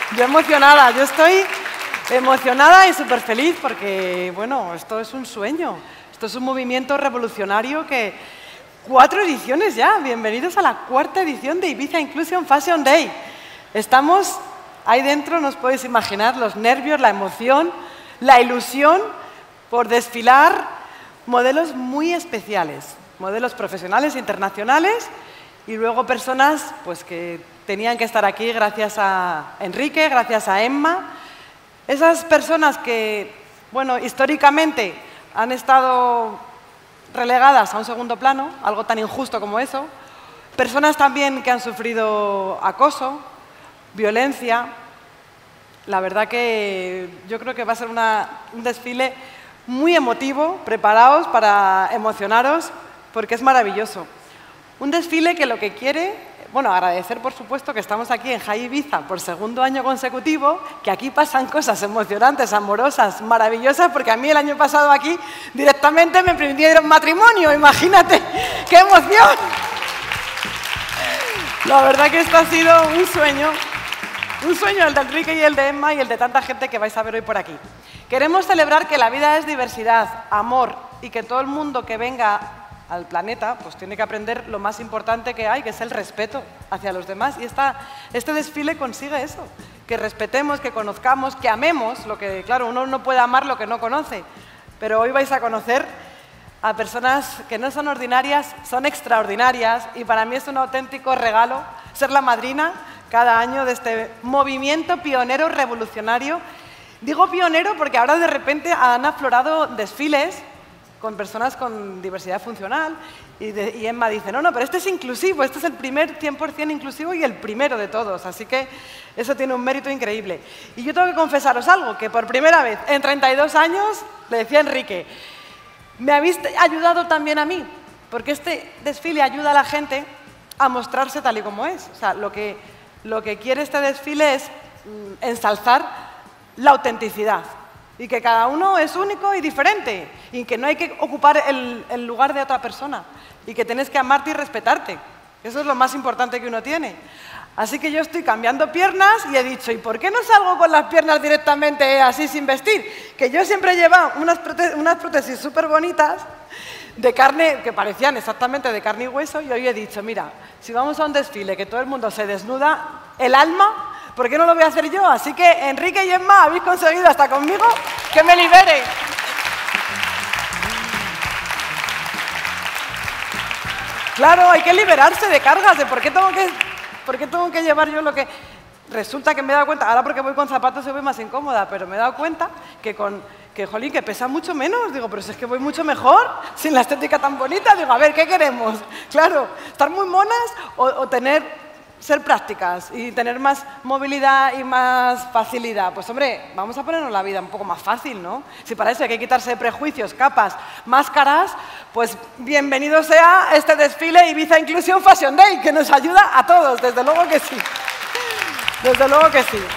Yo emocionada, yo estoy emocionada y súper feliz porque, bueno, esto es un sueño. Esto es un movimiento revolucionario que... 4 ediciones ya. Bienvenidos a la 4ª edición de Ibiza Inclusion Fashion Day. Estamos ahí dentro, no os podéis imaginar los nervios, la emoción, la ilusión por desfilar modelos muy especiales, modelos profesionales internacionales y luego personas pues, que tenían que estar aquí gracias a Enrique, gracias a Emma. Esas personas que, bueno, históricamente han estado relegadas a un segundo plano, algo tan injusto como eso. Personas también que han sufrido acoso, violencia. La verdad que yo creo que va a ser un desfile muy emotivo. Preparaos para emocionaros porque es maravilloso. Un desfile que lo que quiere... Bueno, agradecer, por supuesto, que estamos aquí en High Ibiza por 2º año consecutivo, que aquí pasan cosas emocionantes, amorosas, maravillosas, porque a mí el año pasado aquí directamente me pidieron matrimonio, imagínate, ¡qué emoción! La verdad que esto ha sido un sueño el de Enrique y el de Emma y el de tanta gente que vais a ver hoy por aquí. Queremos celebrar que la vida es diversidad, amor y que todo el mundo que venga al planeta, pues tiene que aprender lo más importante que hay, que es el respeto hacia los demás. Y este desfile consigue eso, que respetemos, que conozcamos, que amemos, lo que, claro, uno no puede amar lo que no conoce. Pero hoy vais a conocer a personas que no son ordinarias, son extraordinarias, y para mí es un auténtico regalo ser la madrina cada año de este movimiento pionero revolucionario. Digo pionero porque ahora de repente han aflorado desfiles con personas con diversidad funcional, y Emma dice, no, pero este es inclusivo, este es el primer 100% inclusivo y el primero de todos, así que eso tiene un mérito increíble. Y yo tengo que confesaros algo, que por primera vez en 32 años, le decía a Enrique, me habéis ayudado también a mí, porque este desfile ayuda a la gente a mostrarse tal y como es. O sea, lo que quiere este desfile es ensalzar la autenticidad. Y que cada uno es único y diferente, y que no hay que ocupar el lugar de otra persona, y que tienes que amarte y respetarte. Eso es lo más importante que uno tiene. Así que yo estoy cambiando piernas y he dicho, ¿y por qué no salgo con las piernas directamente así sin vestir? Que yo siempre llevaba unas prótesis súper bonitas de carne, que parecían exactamente de carne y hueso, y hoy he dicho, mira, si vamos a un desfile que todo el mundo se desnuda el alma, ¿por qué no lo voy a hacer yo? Así que, Enrique y Emma, habéis conseguido hasta conmigo que me libere. Claro, hay que liberarse de cargas, de por qué tengo que llevar yo lo que... Resulta que me he dado cuenta, ahora porque voy con zapatos se voy más incómoda, pero me he dado cuenta jolín, que pesa mucho menos. Digo, pero si es que voy mucho mejor, sin la estética tan bonita. Digo, a ver, ¿qué queremos? Claro, estar muy monas o ser prácticas y tener más movilidad y más facilidad. Pues hombre, vamos a ponernos la vida un poco más fácil, ¿no? Si para eso hay que quitarse prejuicios, capas, máscaras, pues bienvenido sea este desfile Ibiza Inclusion Fashion Day, que nos ayuda a todos, desde luego que sí. Desde luego que sí.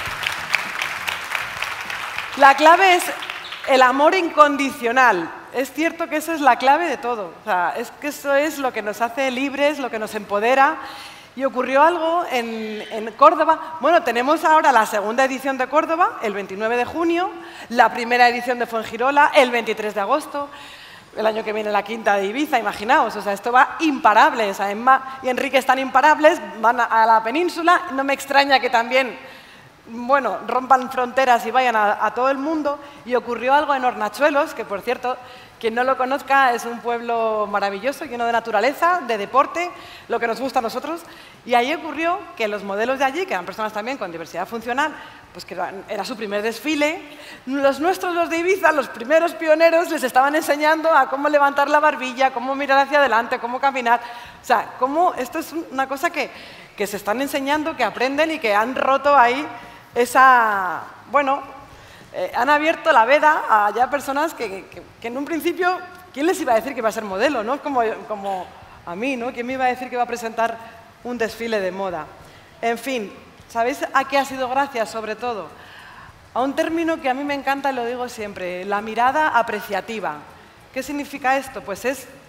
La clave es el amor incondicional. Es cierto que eso es la clave de todo. O sea, es que eso es lo que nos hace libres, lo que nos empodera. Y ocurrió algo en Córdoba. Bueno, tenemos ahora la 2ª edición de Córdoba, el 29 de junio, la 1ª edición de Fuengirola, el 23 de agosto, el año que viene la 5ª de Ibiza, imaginaos. O sea, esto va imparable. O sea, Emma y Enrique están imparables, van a la península. No me extraña que también, bueno, rompan fronteras y vayan a todo el mundo. Y ocurrió algo en Hornachuelos, que por cierto, quien no lo conozca, es un pueblo maravilloso, lleno de naturaleza, de deporte, lo que nos gusta a nosotros. Y ahí ocurrió que los modelos de allí, que eran personas también con diversidad funcional, pues que era su primer desfile, los nuestros, los de Ibiza, los primeros pioneros, les estaban enseñando a cómo levantar la barbilla, cómo mirar hacia adelante, cómo caminar. O sea, esto es una cosa que se están enseñando, que aprenden y que han roto ahí esa... Bueno, han abierto la veda a ya personas que en un principio, ¿quién les iba a decir que iba a ser modelo, no? Como a mí, ¿no? ¿Quién me iba a decir que iba a presentar un desfile de moda? En fin, ¿sabéis a qué ha sido gracias, sobre todo? A un término que a mí me encanta y lo digo siempre, la mirada apreciativa. ¿Qué significa esto? Pues es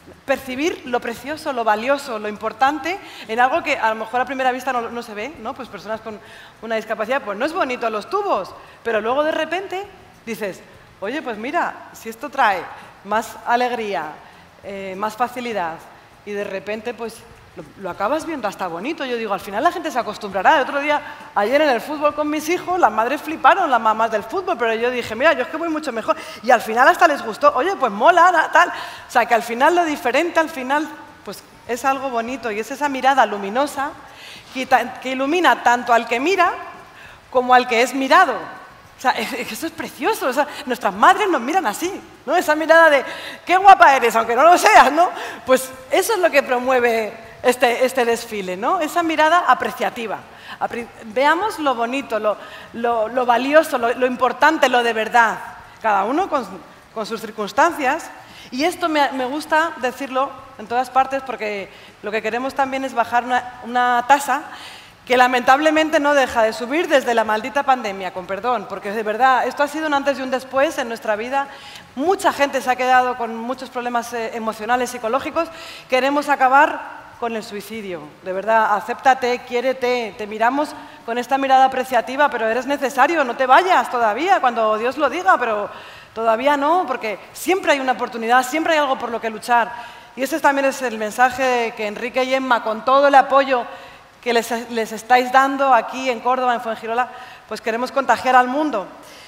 percibir lo precioso, lo valioso, lo importante en algo que a lo mejor a primera vista no se ve, ¿no? Pues personas con una discapacidad, pues no es bonito los tubos, pero luego de repente dices, oye, pues mira, si esto trae más alegría, más facilidad y de repente pues lo acabas viendo hasta bonito. Yo digo, al final la gente se acostumbrará. El otro día, ayer en el fútbol con mis hijos, las madres fliparon, las mamás del fútbol, pero yo dije, mira, yo es que voy mucho mejor. Y al final hasta les gustó, oye, pues mola, tal. O sea, que al final lo diferente, al final, pues es algo bonito y es esa mirada luminosa que ilumina tanto al que mira como al que es mirado. O sea, eso es precioso. O sea, nuestras madres nos miran así, ¿no? Esa mirada de, qué guapa eres, aunque no lo seas, ¿no? Pues eso es lo que promueve este desfile, ¿no? Esa mirada apreciativa. Veamos lo bonito, lo valioso, lo importante, lo de verdad. Cada uno con sus circunstancias. Y esto me gusta decirlo en todas partes porque lo que queremos también es bajar una tasa que lamentablemente no deja de subir desde la maldita pandemia, con perdón, porque de verdad esto ha sido un antes y un después en nuestra vida. Mucha gente se ha quedado con muchos problemas emocionales, psicológicos. Queremos acabar con el suicidio. De verdad, acéptate, quiérete, te miramos con esta mirada apreciativa, pero eres necesario, no te vayas todavía, cuando Dios lo diga, pero todavía no, porque siempre hay una oportunidad, siempre hay algo por lo que luchar. Y ese también es el mensaje que Enrique y Emma, con todo el apoyo que les estáis dando aquí en Córdoba, en Fuengirola, pues queremos contagiar al mundo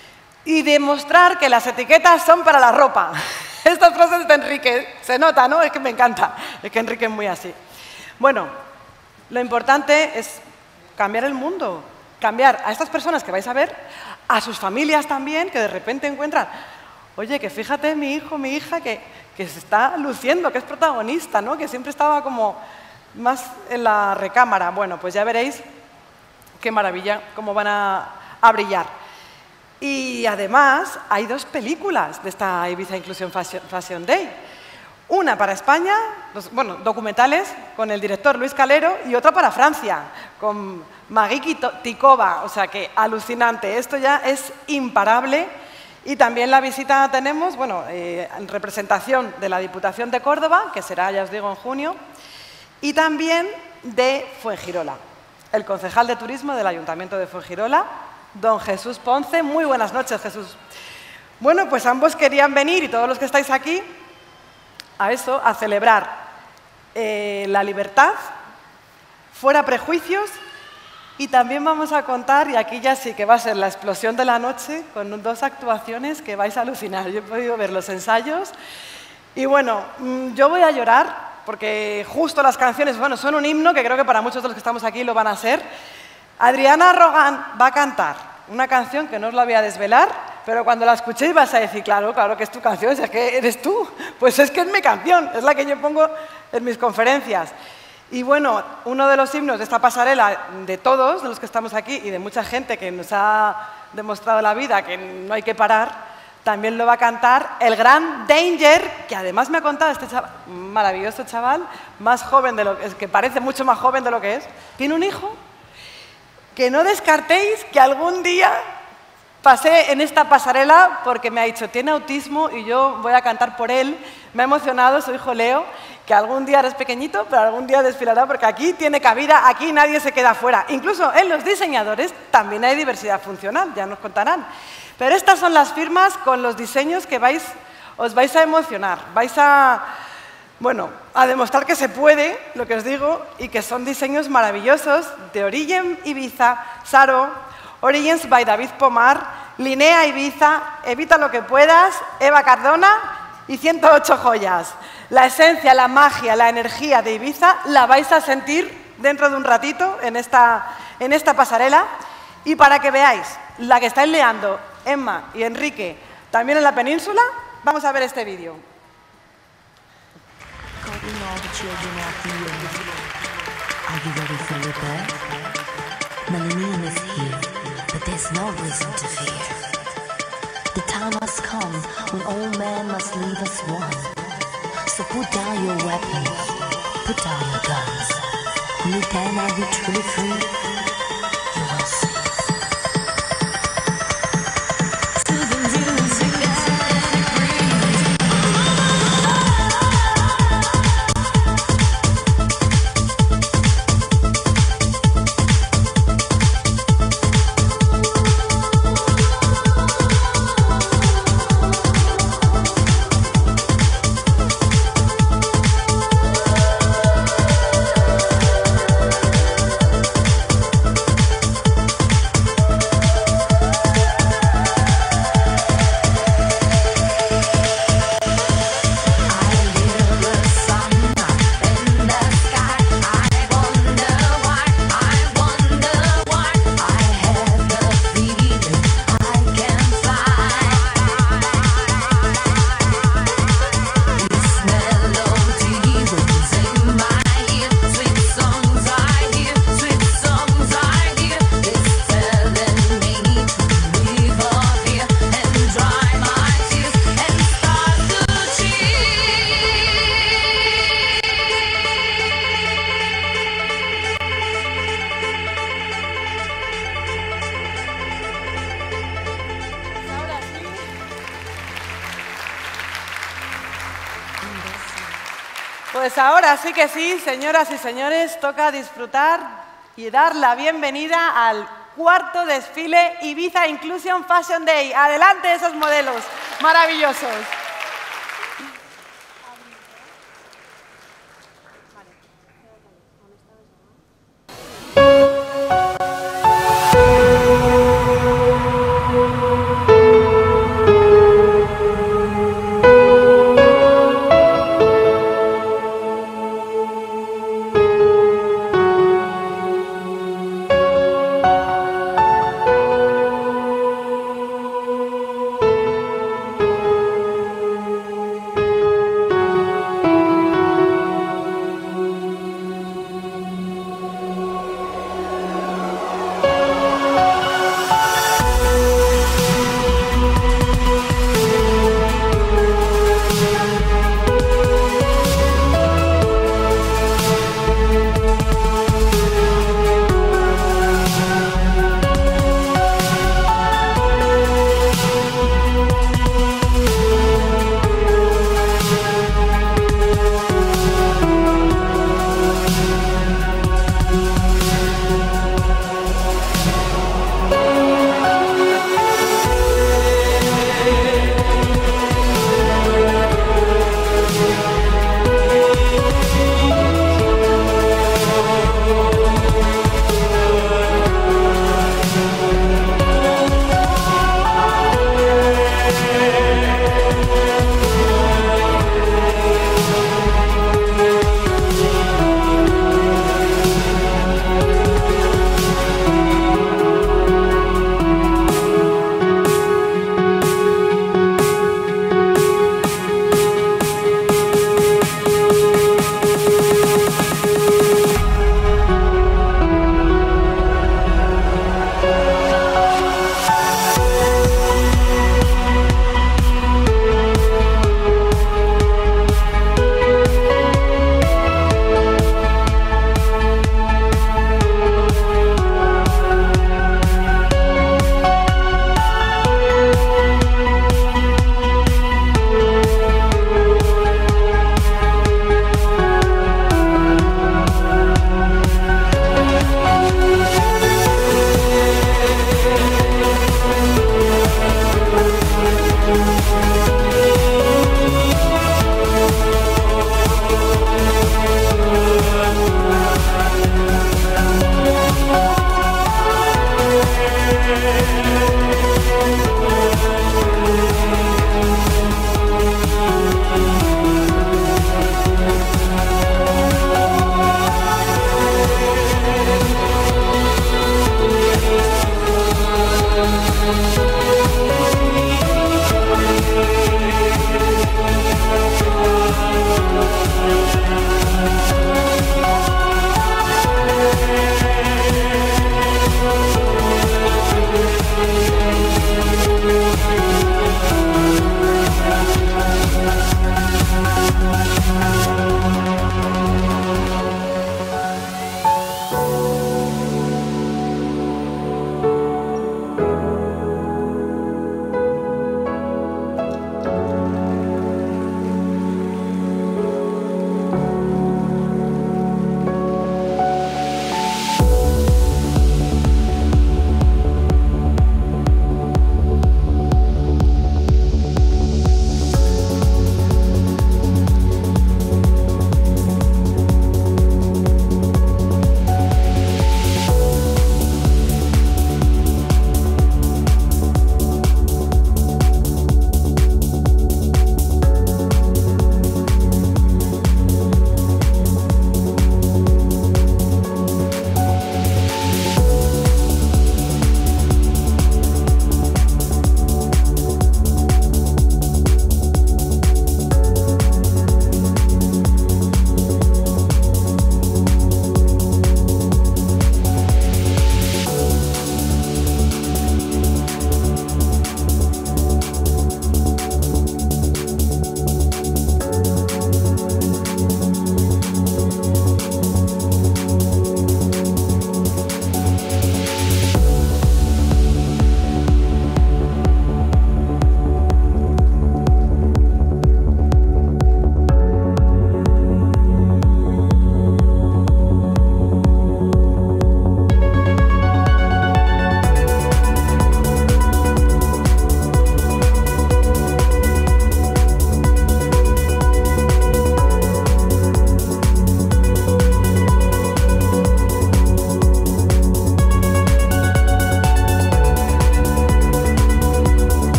y demostrar que las etiquetas son para la ropa. Estas frases de Enrique, se nota, ¿no? Es que me encanta, es que Enrique es muy así. Bueno, lo importante es cambiar el mundo, cambiar a estas personas que vais a ver, a sus familias también, que de repente encuentran, oye, que fíjate mi hijo, mi hija, que se está luciendo, que es protagonista, ¿no? Que siempre estaba como más en la recámara. Bueno, pues ya veréis qué maravilla, cómo van a brillar. Y además hay 2 películas de esta Ibiza Inclusion Fashion Day. Una para España, documentales con el director Luis Calero, y otra para Francia, con Magui Tikova. O sea que alucinante, esto ya es imparable. Y también la visita tenemos, en representación de la Diputación de Córdoba, que será, ya os digo, en junio, y también de Fuengirola, el concejal de turismo del Ayuntamiento de Fuengirola, don Jesús Ponce. Muy buenas noches, Jesús. Bueno, pues ambos querían venir, y todos los que estáis aquí, a celebrar la libertad, fuera prejuicios, y también vamos a contar, y aquí ya sí que va a ser la explosión de la noche, con 2 actuaciones que vais a alucinar. Yo he podido ver los ensayos, y bueno, yo voy a llorar, porque justo las canciones, son un himno que creo que para muchos de los que estamos aquí lo van a ser. Adriana Rogan va a cantar una canción que no os la voy a desvelar, pero cuando la escuchéis vas a decir, claro que es tu canción, es que eres tú. Pues es que es mi canción, es la que yo pongo en mis conferencias. Y bueno, uno de los himnos de esta pasarela, de todos, de los que estamos aquí y de mucha gente que nos ha demostrado la vida que no hay que parar, también lo va a cantar el gran Danger, que además me ha contado este chaval, maravilloso chaval, más joven de lo que es, que parece mucho más joven de lo que es. Tiene un hijo. Que no descartéis que algún día pasé en esta pasarela porque me ha dicho, tiene autismo y yo voy a cantar por él. Me ha emocionado su hijo Leo, que algún día eres pequeñito, pero algún día desfilará porque aquí tiene cabida, aquí nadie se queda fuera. Incluso en los diseñadores también hay diversidad funcional, ya nos contarán. Pero estas son las firmas con los diseños que os vais a emocionar, vais a demostrar que se puede, lo que os digo, y que son diseños maravillosos de Origen Ibiza, Saro, Origins by David Pomar, Linea Ibiza, Evita lo que puedas, Eva Cardona y 108 joyas. La esencia, la magia, la energía de Ibiza la vais a sentir dentro de un ratito en esta pasarela. Y para que veáis la que estáis liando Emma y Enrique también en la península, vamos a ver este vídeo. Calling all the children of the earth. Are you ready for your birth? Millennium is here, but there's no reason to fear. The time has come when all men must leave as one. So put down your weapons, put down your guns. Only then are we truly free. You will see. Pues ahora sí que sí, señoras y señores, toca disfrutar y dar la bienvenida al cuarto desfile Ibiza Inclusion Fashion Day. Adelante esos modelos maravillosos.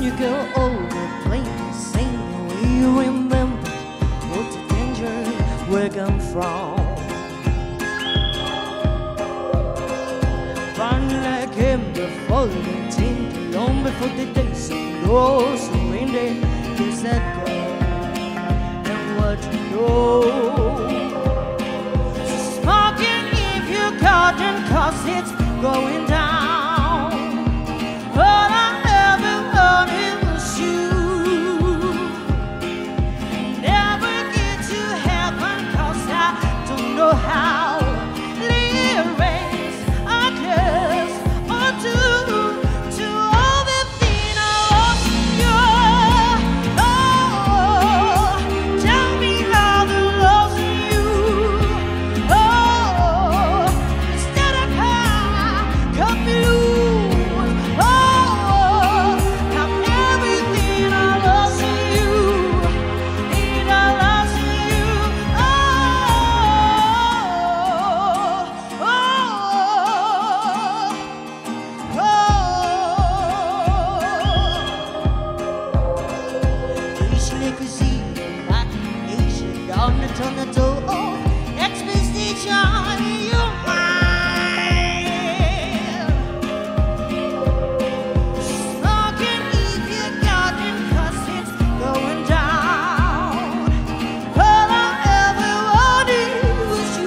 when you go older, plain to sing, you remember what the danger where come from. Finally came the falling tin, long before the days of rose and windy. You said go and what you know. So smoking if you garden, 'cause it's going down. All I ever wanted was you. Never get to heaven, 'cause I don't know how. Lyrics are close or to all the thing I lost in you. Oh, tell me how to lose you. Oh, instead of how confused. Oh, how everything I lost in you. And I lost in you. Oh, oh, oh. Usually cuisine, not usually on the tornado. Exposition, you mind. Smoking if you garden, 'cause it's going down. All I ever wanted was you.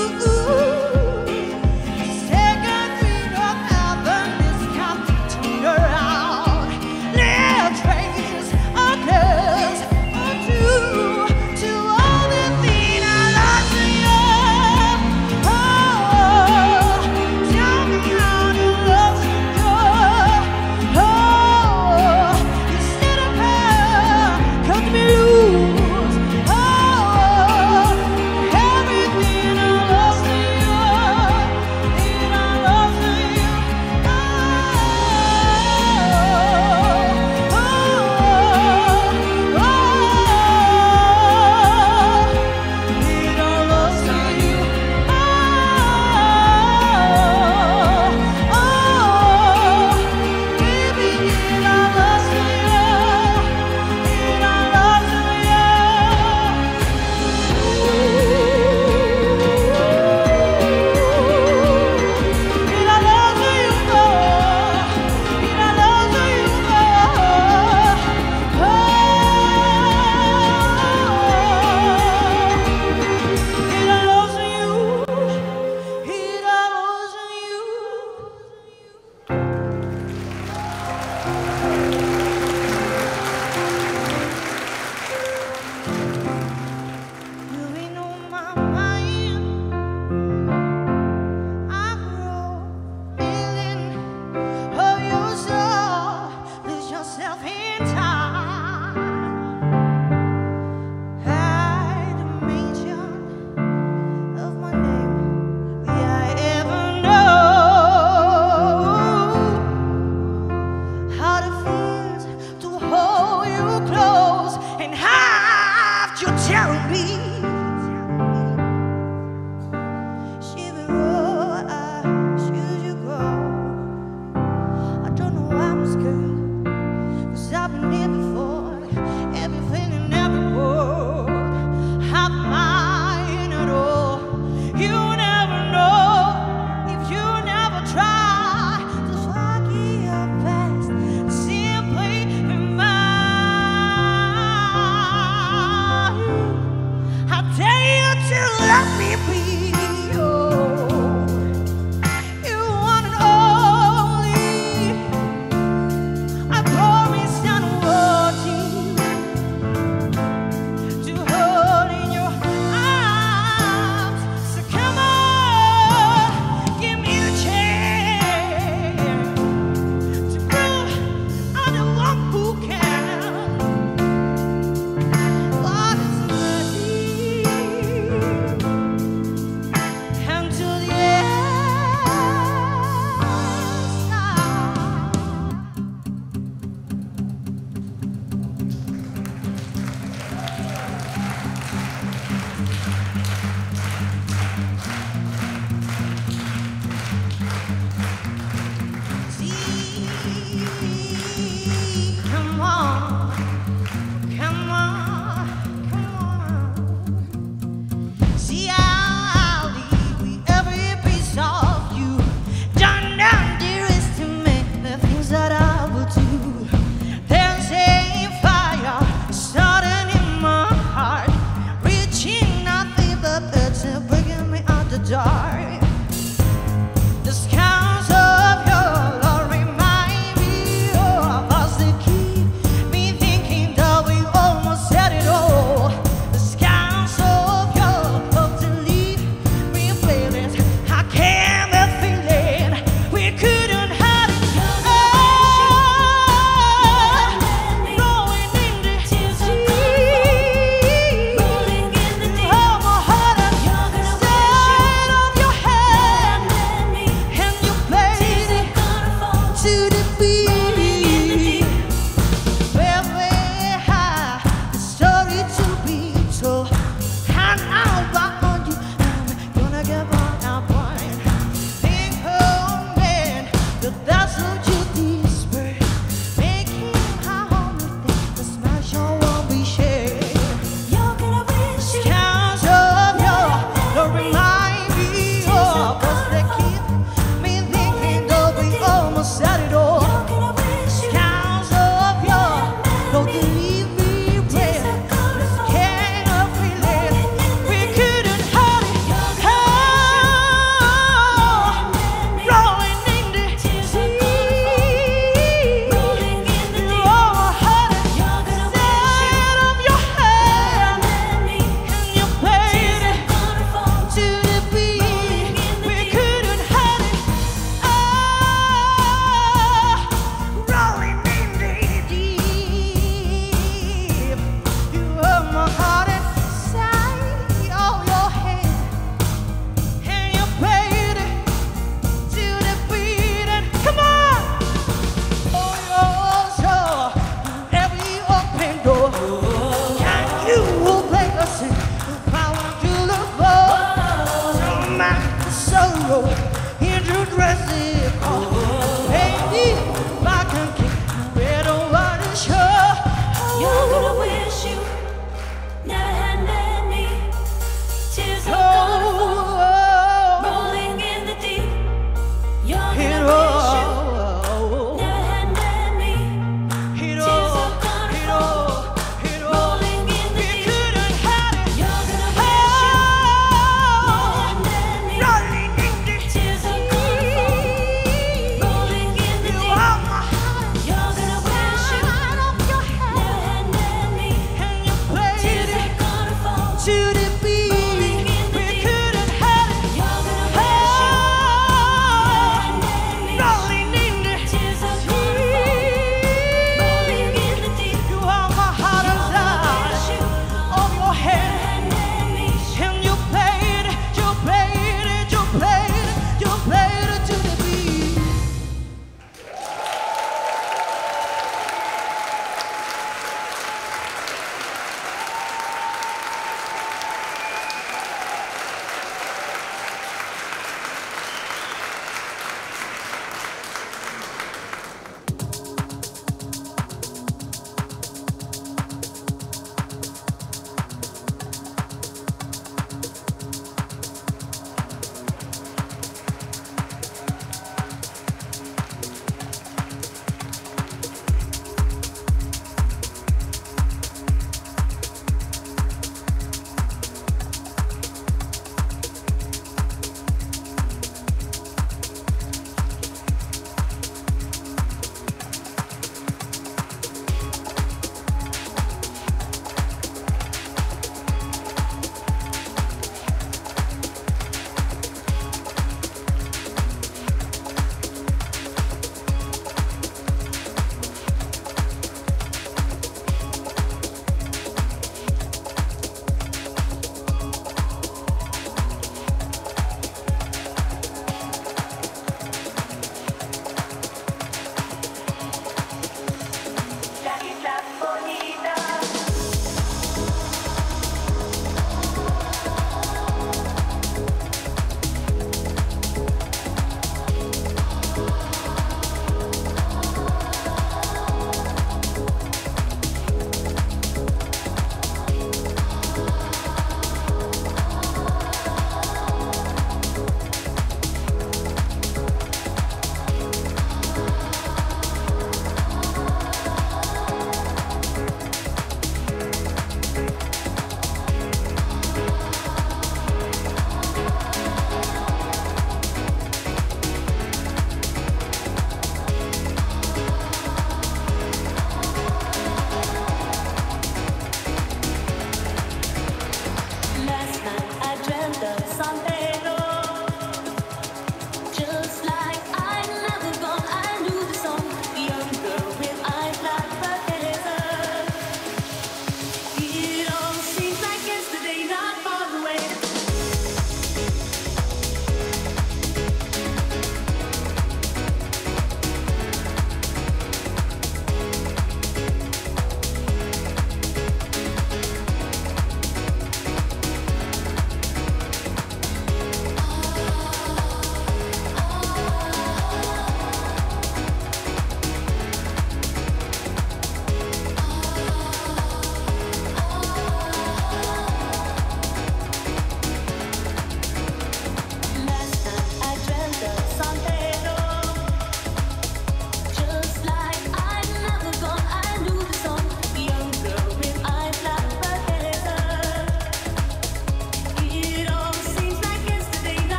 Second green of heaven is come to turn around. Little trace of close or to all the thing I lost in you. Oh, tell me how to love you. Oh, instead of her, cut me loose. Oh, everything I lost in you, and I lost in you. Oh, oh, oh, and I lost in you. Oh, baby, and I lost in you, and I lost in you. And I lost in you, and I lost in you. Oh, and I lost in you, and I lost in you. You've been on my mind. I grow feeling of your soul. Lose yourself in time. Hide the mention of my name. Will I ever know how it feels to hold you close and have you tell me? Shiver, oh, should you go? I don't know why I'm scared, 'cause I've been here before. Everything and every word, have mine at all. You never know if you never try to forgive your past. Simply be mine. you to be. Very high, the story to be told. And I'll back on you, I'm gonna get on our point. Think, oh man, that that's what you despair. Make him how only thing the smash on won't be shared. You're gonna wish you Counts of your, don't remind me of, 'cause they keep me thinking that we almost said it all.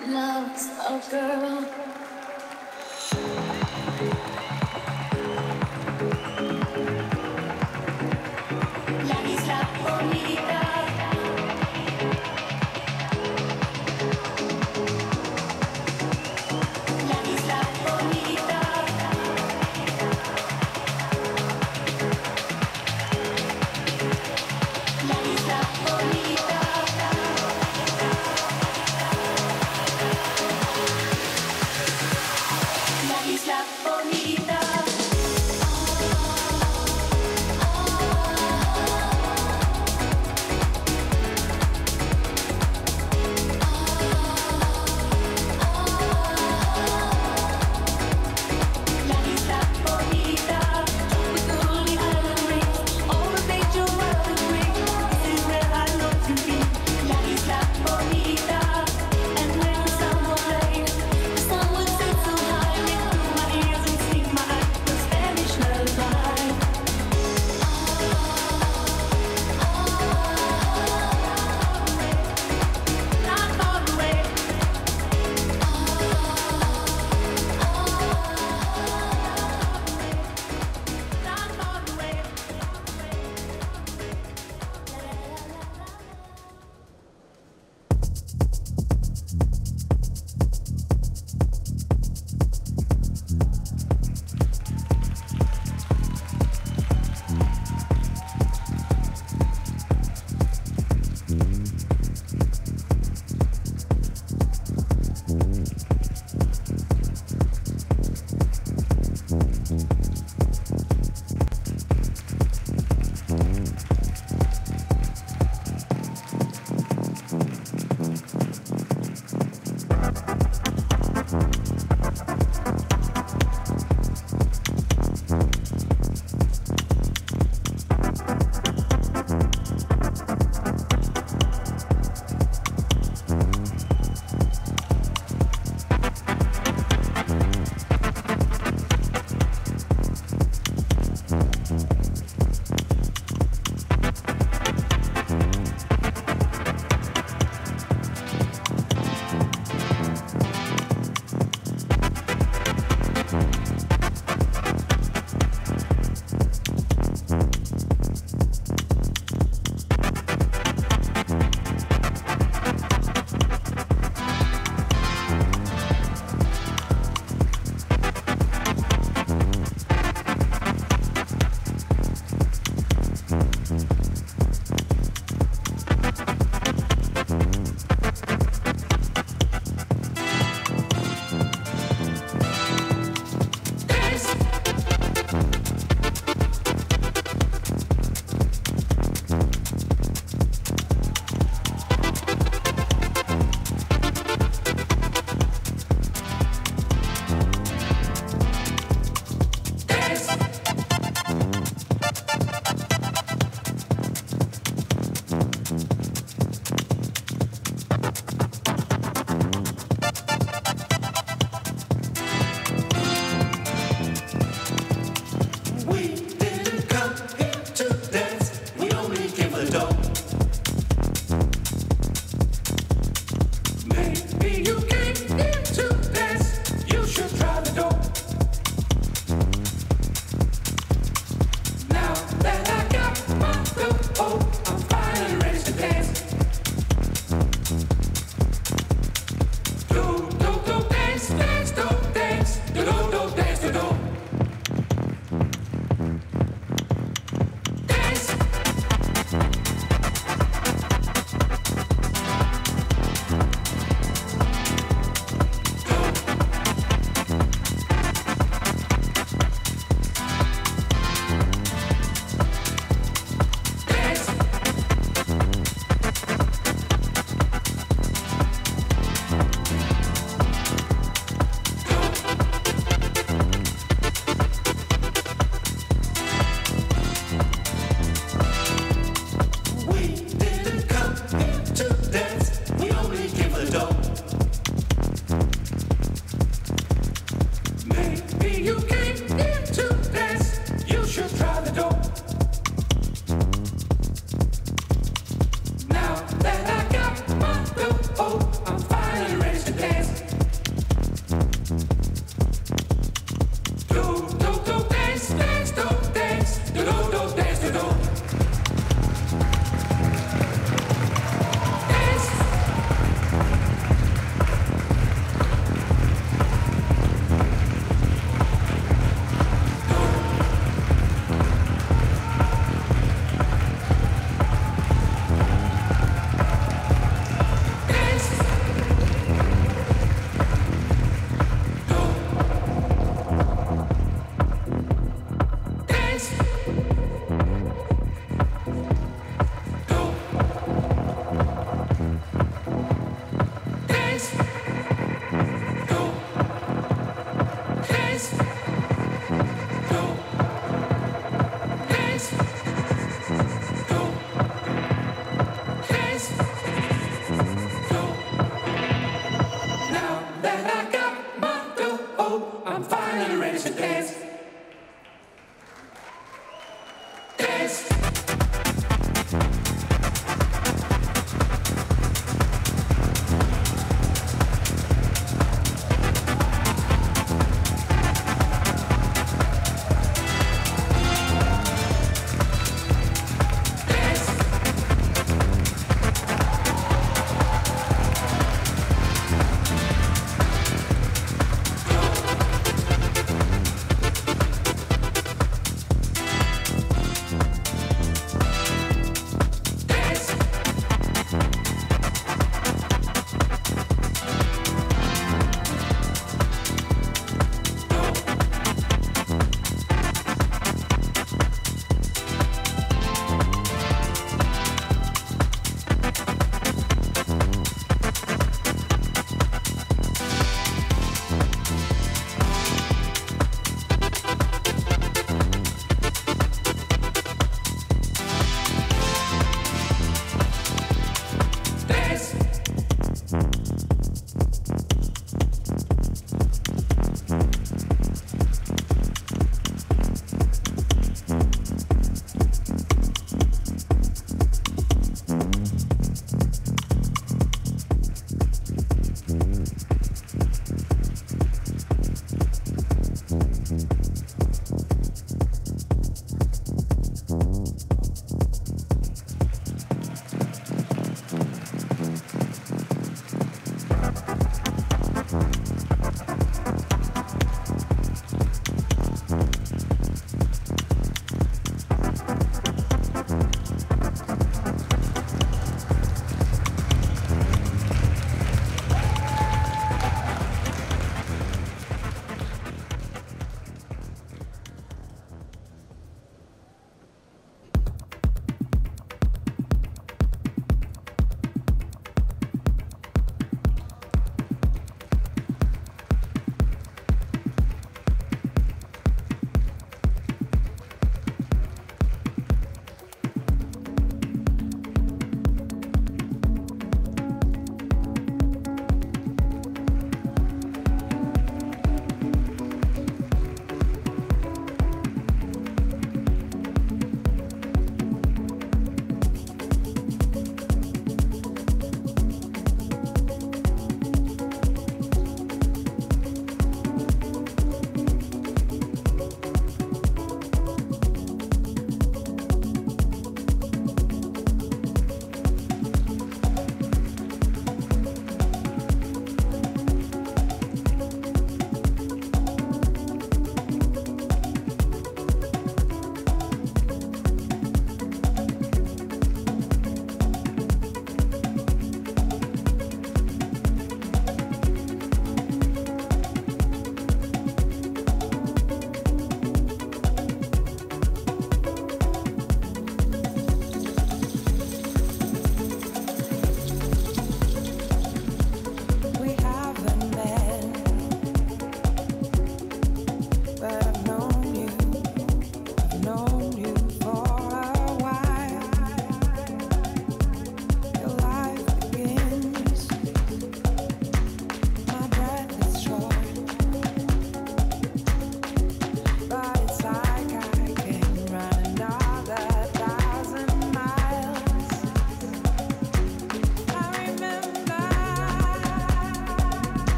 loves a girl. La isla bonita. La isla bonita. La isla bonita.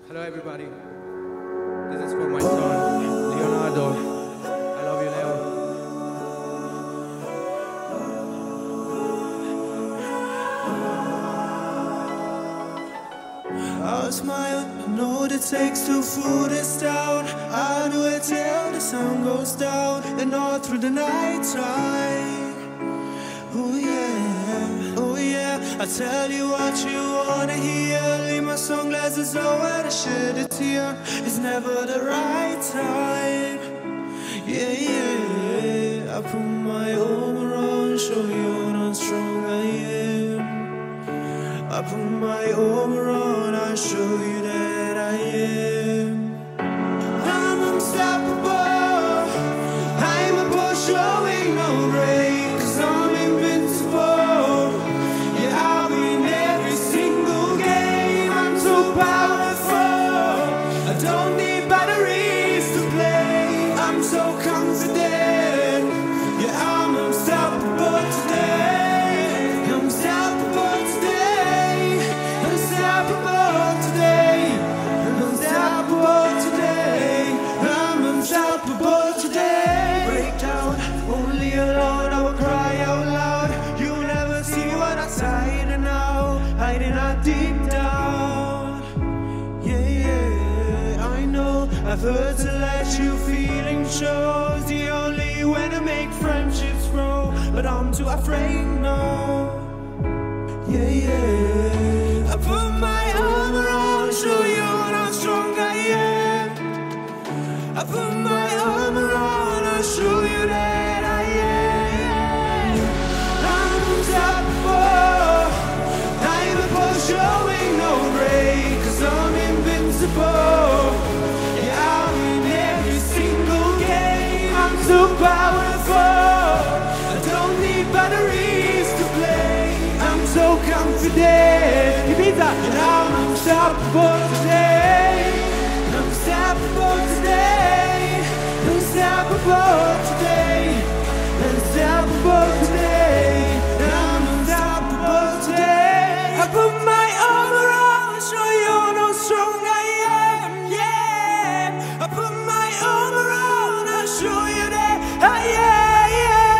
Hello everybody. This is for my son, Leonardo. I love you, Leo. I'll smile, I know what it takes to fool this down. I'll do it till the sun goes down and all through the night time. Oh yeah, oh yeah, I tell you what you wanna hear. Leave my sunglasses on when I shed a tear. It's never the right time. Yeah, yeah, I put my arm around, show you how strong I am. I put my arm around, I show you that I am. I'm unstoppable, I'm a boss showing no break, 'cause I'm invincible. Yeah, I'll win every single game, I'm so powerful. I don't need batteries to play, I'm so confident. Yeah, I'm unstoppable today, I'm unstoppable today, unstoppable today, unstoppable today, I'm unstoppable today. Break down, only alone I will cry out loud. You'll never see what I'm hiding out deep down. Yeah, yeah, I know I've heard to let you feeling shows the only way to make friendships grow, but I'm too afraid now. Yeah, yeah, I put my arm around, show you how strong I am. I put my arm around, I'll show you that I am. I'm unstoppable, I'm a boss showing no break, 'cause I'm invincible. Yeah, I'll win every single game, I'm so powerful. I don't need batteries to play, I'm so confident. Ibiza, and I'm unstoppable today, unstoppable today, unstoppable today, unstoppable today, I'm unstoppable today. I put my arm around, show you how strong I am. Yeah, I put my arm around, I'll show you that I am.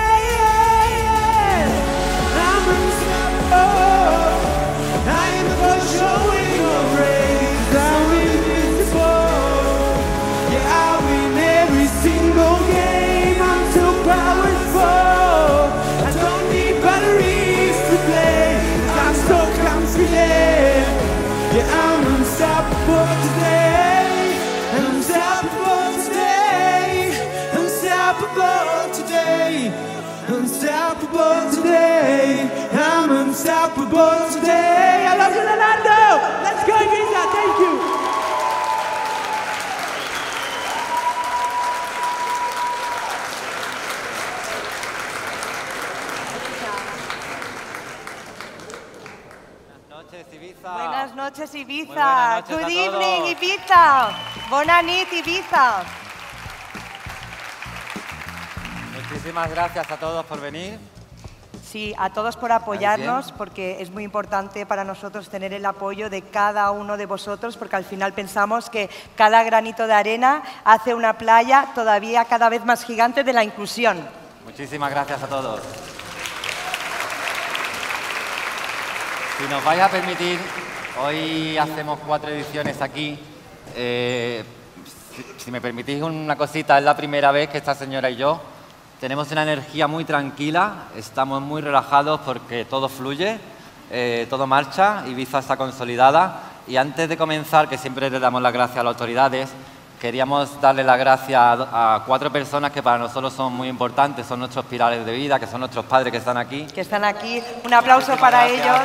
Yeah. I'm unstoppable, I'm about showing no breaks, I'm invincible. Yeah, I'll win every single game, I'm so powerful. I don't need batteries to play, I'm so confident. Yeah, I'm unstoppable today, unstoppable today, unstoppable today, unstoppable today, I'm unstoppable today. I love you, Leonardo. Let's go, Ibiza. Thank you. Buenas noches, Ibiza. Buenas noches Good a evening, todos. Ibiza. Bona nit, Ibiza. Muchísimas gracias a todos por venir. Sí, a todos por apoyarnos, porque es muy importante para nosotros tener el apoyo de cada uno de vosotros, porque al final pensamos que cada granito de arena hace una playa todavía cada vez más gigante de la inclusión. Muchísimas gracias a todos. Si nos vais a permitir, hoy hacemos 4 ediciones aquí. Si me permitís una cosita, es la primera vez que esta señora y yo tenemos una energía muy tranquila, estamos muy relajados porque todo fluye, todo marcha, Ibiza está consolidada. Y antes de comenzar, que siempre le damos las gracias a las autoridades, queríamos darle las gracias a 4 personas que para nosotros son muy importantes, son nuestros pilares de vida, que son nuestros padres que están aquí. Que están aquí. Un aplauso para ellos.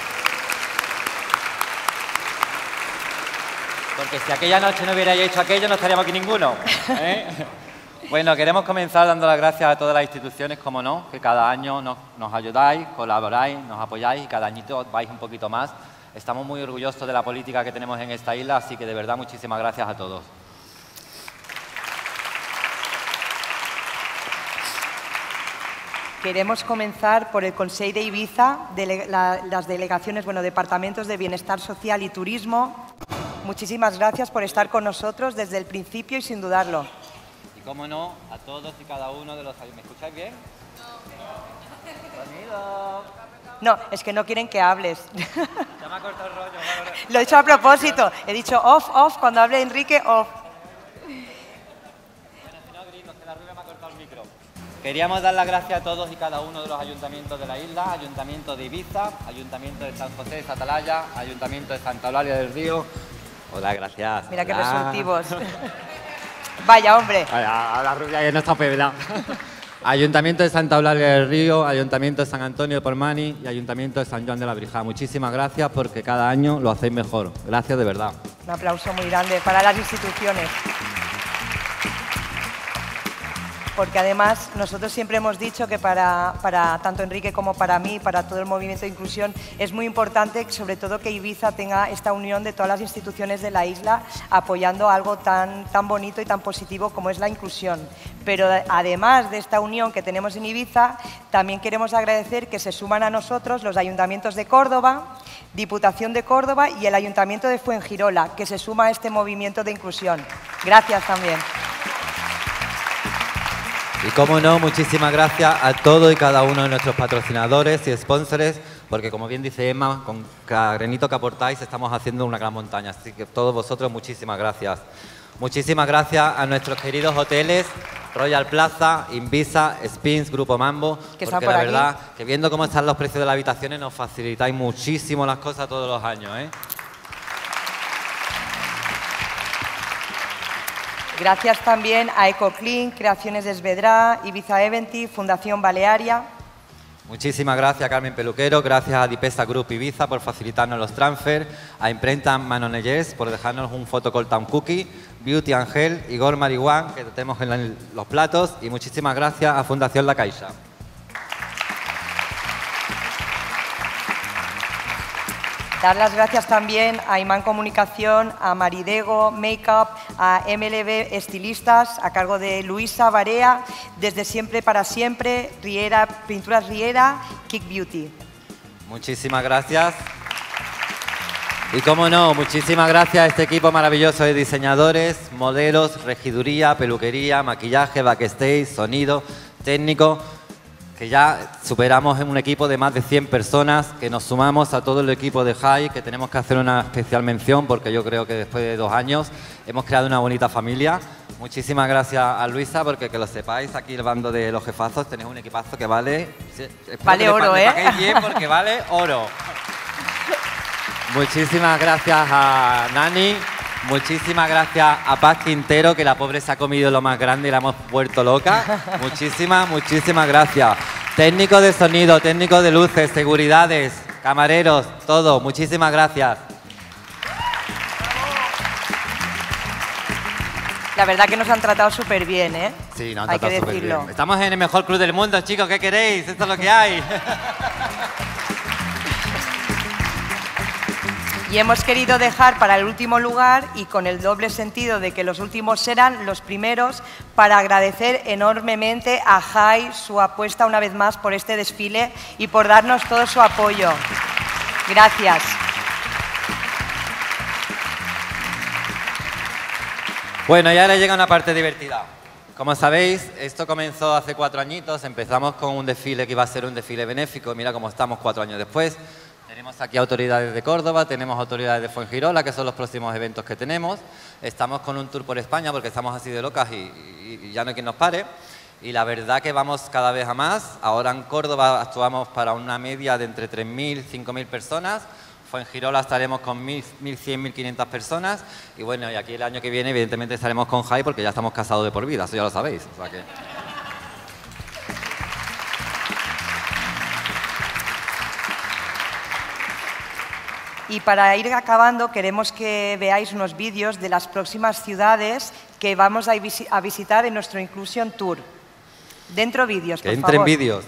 Porque si aquella noche no hubierais hecho aquello, no estaríamos aquí ninguno. Bueno, queremos comenzar dando las gracias a todas las instituciones, como no, que cada año nos ayudáis, colaboráis, nos apoyáis y cada añito vais un poquito más. Estamos muy orgullosos de la política que tenemos en esta isla, así que de verdad muchísimas gracias a todos. Queremos comenzar por el Consell de Ibiza, las delegaciones, departamentos de Bienestar Social y Turismo, muchísimas gracias por estar con nosotros desde el principio y sin dudarlo. Y cómo no, a todos y cada uno de los... ¿Me escucháis bien? Sonido. No, es que no quieren que hables. Ya me ha cortado el rollo. Lo he hecho a propósito. He dicho off, off, cuando hable Enrique, off. Queríamos dar las gracias a todos y cada uno de los ayuntamientos de la isla, Ayuntamiento de Ibiza, Ayuntamiento de San José de Atalaya, Ayuntamiento de Santa Eulalia del Río. Hola, gracias. Mira qué Hola. resultivos. Vaya, hombre. Vaya, la rubia que no está pebla. Ayuntamiento de Santa Eulalia del Río, Ayuntamiento de San Antonio de Pormani y Ayuntamiento de San Joan de la Brija. Muchísimas gracias porque cada año lo hacéis mejor. Gracias de verdad. Un aplauso muy grande para las instituciones. Porque además nosotros siempre hemos dicho que para tanto Enrique como para mí, para todo el movimiento de inclusión, es muy importante, sobre todo, que Ibiza tenga esta unión de todas las instituciones de la isla apoyando algo tan bonito y tan positivo como es la inclusión. Pero además de esta unión que tenemos en Ibiza, también queremos agradecer que se suman a nosotros los ayuntamientos de Córdoba, Diputación de Córdoba y el Ayuntamiento de Fuengirola, que se suma a este movimiento de inclusión. Gracias también. Y cómo no, muchísimas gracias a todos y cada uno de nuestros patrocinadores y sponsors, porque como bien dice Emma, con cada granito que aportáis estamos haciendo una gran montaña. Así que todos vosotros, muchísimas gracias. Muchísimas gracias a nuestros queridos hoteles, Royal Plaza, Invisa, Spins, Grupo Mambo, que porque la verdad que viendo cómo están los precios de las habitaciones nos facilitáis muchísimo las cosas todos los años, ¿eh? Gracias también a EcoClean, Creaciones de Esvedra, Ibiza Eventi, Fundación Balearia. Muchísimas gracias, Carmen Peluquero. Gracias a Dipesa Group Ibiza por facilitarnos los transfers. A Imprenta Manonelles por dejarnos un photocall town cookie. Beauty Angel, Igor Marihuán, que tenemos en los platos. Y muchísimas gracias a Fundación La Caixa. Dar las gracias también a Imán Comunicación, a Maridego Makeup, a MLB Estilistas, a cargo de Luisa Barea, Desde Siempre para Siempre, Riera, Pinturas Riera, Kick Beauty. Muchísimas gracias. Y cómo no, muchísimas gracias a este equipo maravilloso de diseñadores, modelos, regiduría, peluquería, maquillaje, backstage, sonido, técnico, que ya superamos en un equipo de más de 100 personas, que nos sumamos a todo el equipo de High, que tenemos que hacer una especial mención porque yo creo que después de 2 años hemos creado una bonita familia. Muchísimas gracias a Luisa, porque que lo sepáis, aquí el bando de los jefazos tenéis un equipazo que vale... Vale oro, ¿eh? Que bien porque vale oro. Muchísimas gracias a Nani. Muchísimas gracias a Paz Quintero, que la pobre se ha comido lo más grande y la hemos vuelto loca. Muchísimas gracias. Técnicos de sonido, técnicos de luces, seguridades, camareros, todo. Muchísimas gracias. La verdad que nos han tratado súper bien, ¿eh? Sí, nos han Hay tratado que súper decirlo. bien. Estamos en el mejor club del mundo, chicos. ¿Qué queréis? Esto es lo que hay. Y hemos querido dejar para el último lugar, y con el doble sentido de que los últimos serán los primeros, para agradecer enormemente a Jai su apuesta una vez más por este desfile y por darnos todo su apoyo. Gracias. Bueno, y ahora llega una parte divertida. Como sabéis, esto comenzó hace 4 añitos. Empezamos con un desfile que iba a ser un desfile benéfico. Mira cómo estamos 4 años después. Tenemos aquí autoridades de Córdoba, tenemos autoridades de Fuengirola, que son los próximos eventos que tenemos. Estamos con un tour por España porque estamos así de locas y ya no hay quien nos pare. Y la verdad que vamos cada vez a más. Ahora en Córdoba actuamos para una media de entre 3.000 y 5.000 personas. Fuengirola estaremos con 1.100, 1.500 personas. Y bueno, y aquí el año que viene evidentemente estaremos con Jai porque ya estamos casados de por vida, eso ya lo sabéis. O sea que... Y para ir acabando, queremos que veáis unos vídeos de las próximas ciudades que vamos a visitar en nuestro Inclusion Tour. Dentro vídeos, por favor. Que entren vídeos.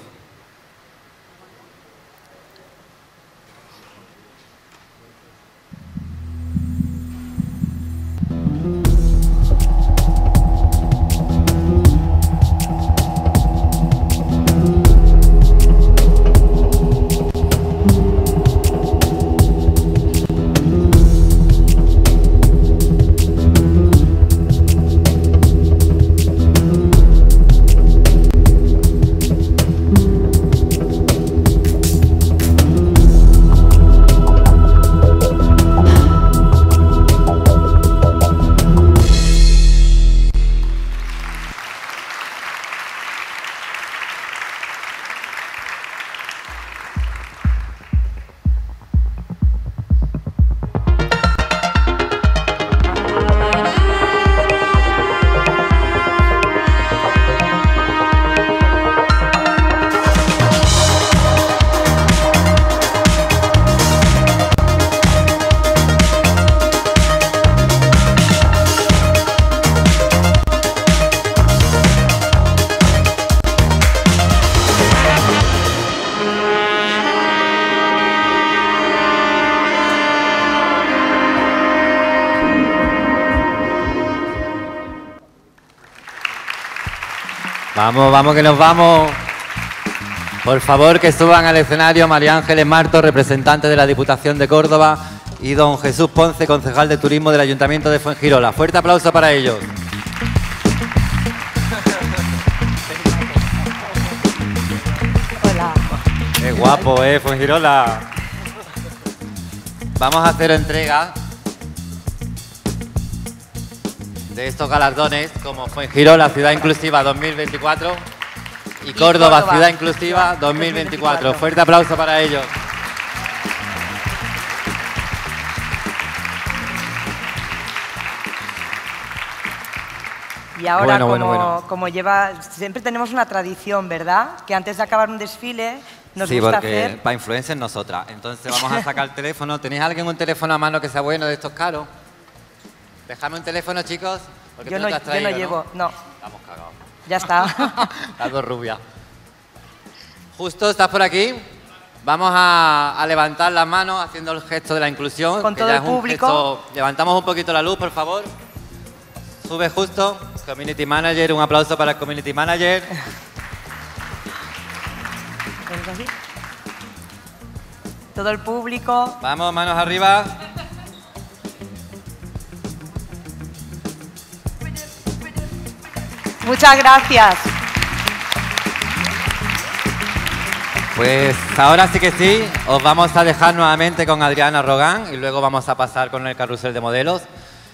Vamos, vamos, que nos vamos. Por favor, que suban al escenario María Ángeles Marto, representante de la Diputación de Córdoba, y don Jesús Ponce, concejal de Turismo del Ayuntamiento de Fuengirola. Fuerte aplauso para ellos. Hola. Qué guapo, Fuengirola. Vamos a hacer entrega de estos galardones como Fuengirola Ciudad Inclusiva 2024 y Córdoba Ciudad Inclusiva 2024. Fuerte aplauso para ellos. Y ahora, Bueno. como lleva, siempre tenemos una tradición, ¿verdad? Que antes de acabar un desfile nos Sí, gusta porque hacer... para influencers nosotras. Entonces vamos a sacar el teléfono. ¿Tenéis alguien un teléfono a mano que sea bueno de estos caros? Dejadme un teléfono, chicos. Porque Yo tú no, te has traído, yo no llevo, no. Estamos cagados. Ya está. Las dos rubias. Justo, ¿estás por aquí? Vamos a levantar las manos haciendo el gesto de la inclusión. Con que todo ya el es un público. gesto. Levantamos un poquito la luz, por favor. Sube justo. Community Manager, un aplauso para el Community Manager. ¿Ves así? Todo el público. Vamos, manos arriba. Muchas gracias. Pues ahora sí que sí, os vamos a dejar nuevamente con Adriana Rogán y luego vamos a pasar con el carrusel de modelos.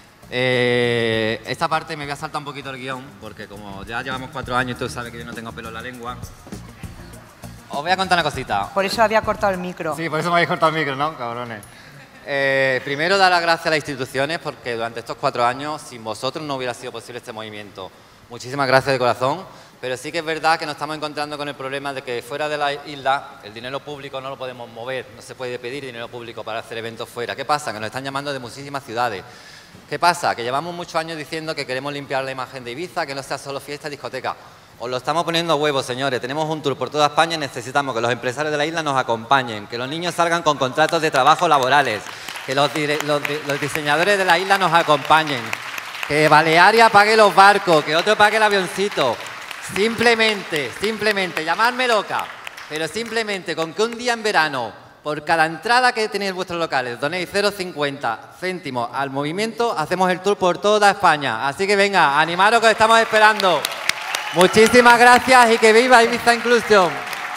Esta parte me voy a saltar un poquito el guión, porque como ya llevamos 4 años y tú sabes que yo no tengo pelo en la lengua. Os voy a contar una cosita. Por eso había cortado el micro. Sí, por eso me habéis cortado el micro, ¿no, cabrones? Primero, dar las gracias a las instituciones, porque durante estos 4 años, sin vosotros no hubiera sido posible este movimiento. Muchísimas gracias de corazón, pero sí que es verdad que nos estamos encontrando con el problema de que fuera de la isla el dinero público no lo podemos mover, no se puede pedir dinero público para hacer eventos fuera. ¿Qué pasa? Que nos están llamando de muchísimas ciudades. ¿Qué pasa? Que llevamos muchos años diciendo que queremos limpiar la imagen de Ibiza, que no sea solo fiesta y discoteca. Os lo estamos poniendo a huevo, señores. Tenemos un tour por toda España y necesitamos que los empresarios de la isla nos acompañen, que los niños salgan con contratos de trabajo laborales, que los diseñadores de la isla nos acompañen, que Balearia pague los barcos, que otro pague el avioncito. Simplemente, llamadme loca, pero simplemente con que un día en verano, por cada entrada que tenéis en vuestros locales, donéis 0,50 céntimos al movimiento, hacemos el tour por toda España. Así que venga, animaros que os estamos esperando. Muchísimas gracias y que viva Ibiza Inclusion.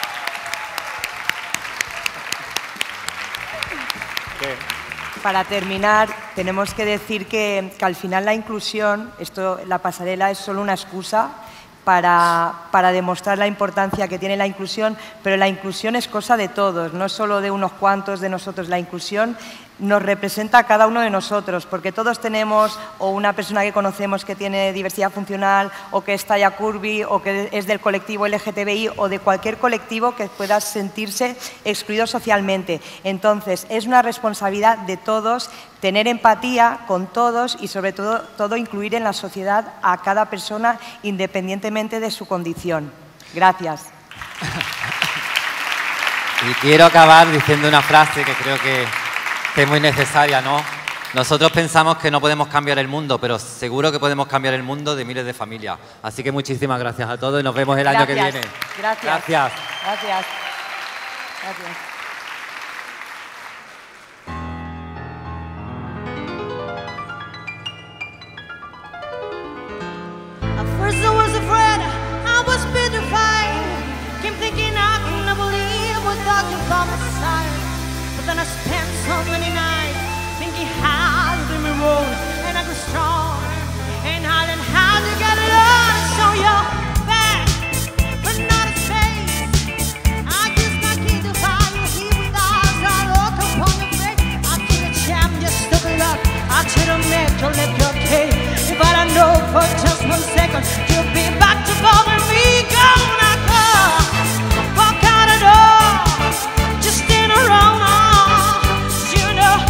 Para terminar, tenemos que decir que al final la inclusión, la pasarela es solo una excusa para demostrar la importancia que tiene la inclusión, pero la inclusión es cosa de todos, no solo de unos cuantos de nosotros. La inclusión nos representa a cada uno de nosotros, porque todos tenemos o una persona que conocemos que tiene diversidad funcional, o que es talla curvy, o que es del colectivo LGTBI, o de cualquier colectivo que pueda sentirse excluido socialmente. Entonces, es una responsabilidad de todos tener empatía con todos y, sobre todo, incluir en la sociedad a cada persona independientemente de su condición. Gracias. Y quiero acabar diciendo una frase que creo que es muy necesaria, ¿no? Nosotros pensamos que no podemos cambiar el mundo, pero seguro que podemos cambiar el mundo de miles de familias. Así que muchísimas gracias a todos y nos vemos el año que viene. Gracias. Gracias. Gracias. Gracias. At first I was afraid, I was petrified. Kept thinking I could not believe without you by my side. But then I spent so many nights thinking how to do me wrong, and I grew strong, and I learned how to get along. So you're back, but not a space. I just got key to find you here with eyes that look upon your face. I could have jammed, just took a look. I should have made you let your case. But I know for just 1 second you'll be back to bother me. Gonna go, walk out the door, just stand around. You know